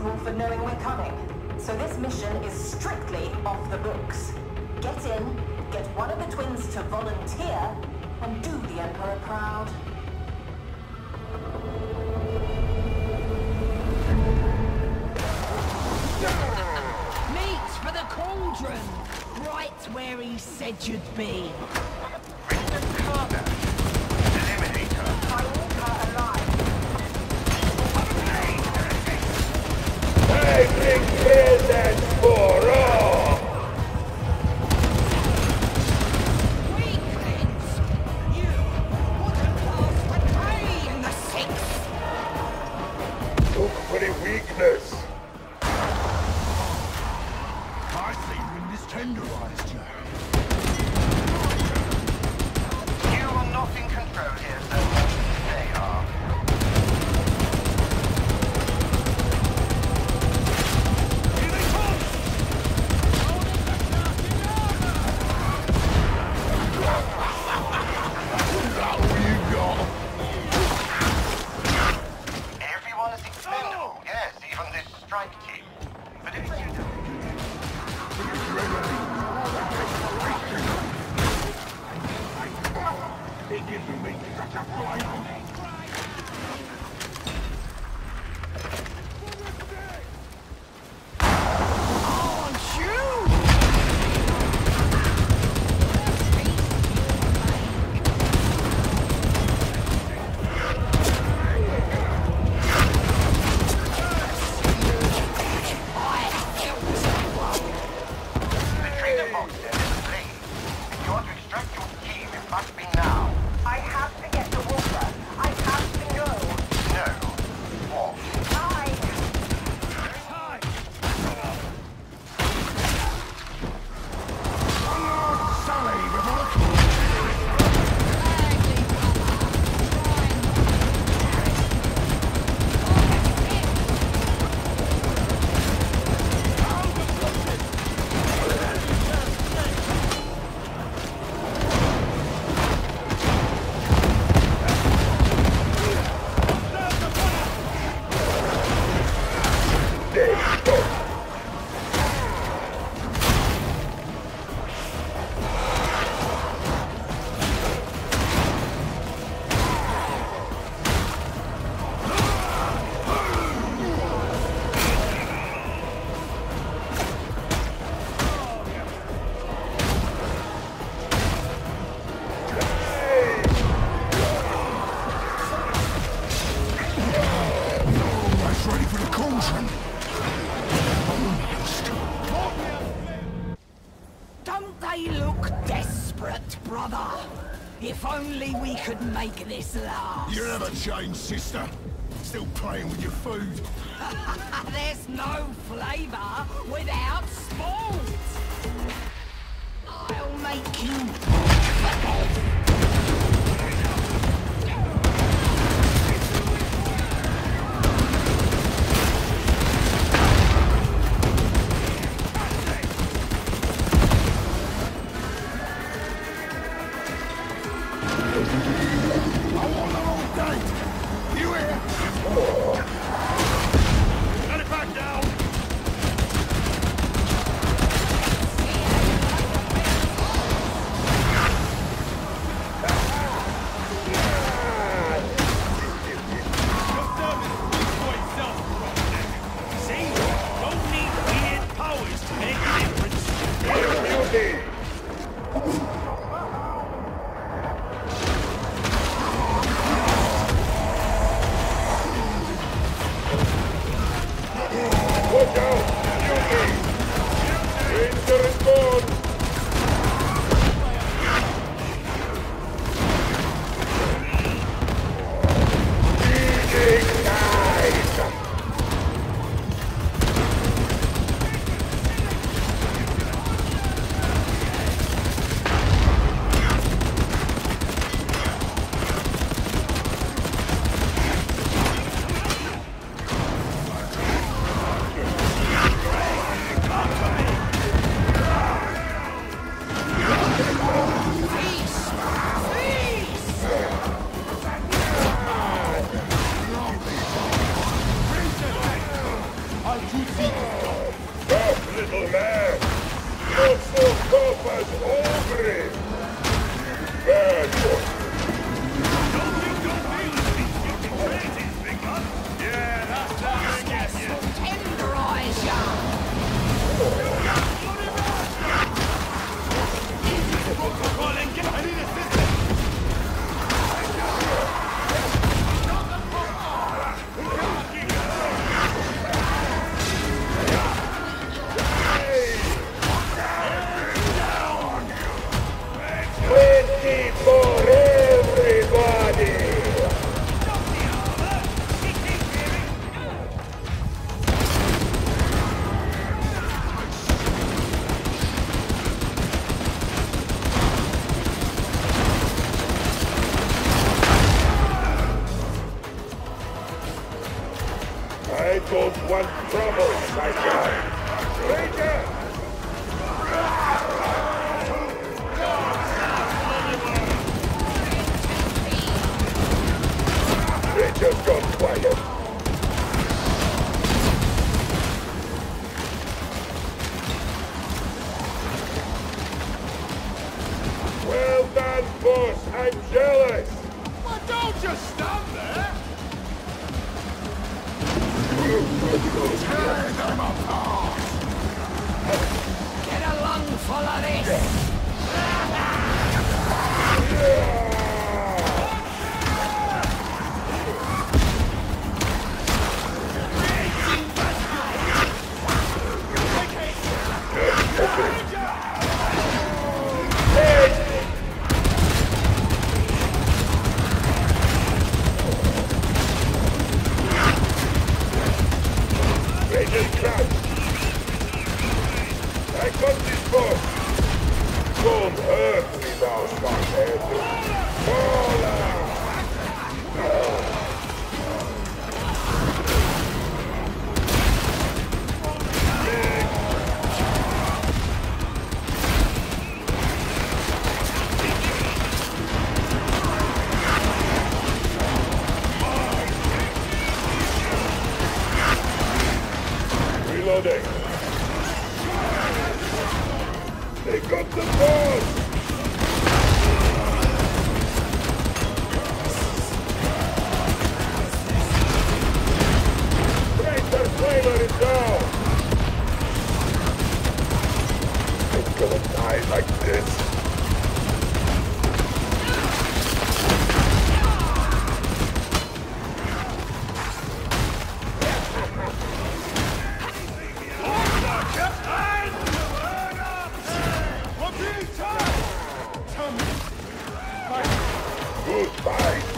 responsible for knowing we're coming. So this mission is strictly off the books. Get in, get one of the twins to volunteer, and do the Emperor proud. Meet for the cauldron! Right where he said you'd be. I bring presents for all! Weaklings! You wouldn't pass the pay in the sixth! Look for the weakness! I think when this tenderized you. You are not in control here, sir. They are. Everyone is expendable, yes, even this strike team. But if you do... It gives me such a flavor. Aren't you? The trader box there is ablaze. If you want to extract your team, it must be now. I have to get to water. I have to go. No. What? Sally, before almost ready for the cauldron. Almost. Don't they look desperate, brother? If only we could make this last. You never change, sister. Still playing with your food. There's no flavor without sport. I'll make you forget. I want the whole date. You hear? Got it back down. Tough little man. Not so tough as Ogre. Bad boy. Tenderize ya! Plenty for everybody. I don't want trouble, my guy. Traitor! They just got quiet. Well done, boss. I'm jealous. But don't just stand there! Tear them apart! Get a lungful of this! Rangers crouch. I got this boss. Don't hurt me now, smarthead. Fall out. Reloading. They got the boss! Traitor Flavor is down! I'm gonna die like this. Goodbye,